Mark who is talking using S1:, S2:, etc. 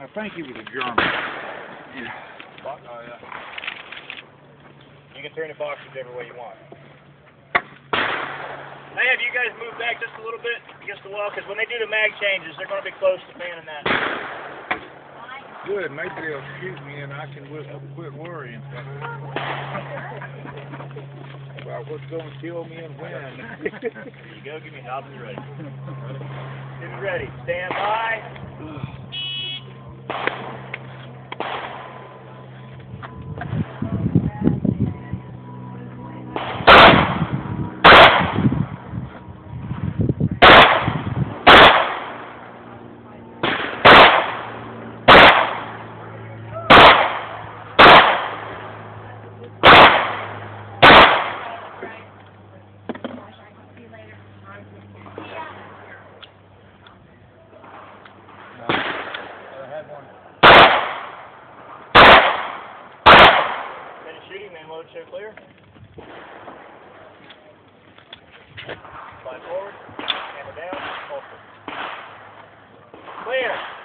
S1: I think he was a German.
S2: Yeah.
S3: Oh, yeah. You can turn the box whichever way you want. Hey, have you guys moved back just a little bit against the wall? Because when they do the mag changes, they're going to be close to fanning that.
S1: Good, maybe they'll shoot me and I can quit worrying about what's going to kill me and when.
S3: There you go. Give me a nod when you're ready. Get me ready. Stand by. Shooting, man, load, show clear. Slide forward, hammer down, hold it. Clear.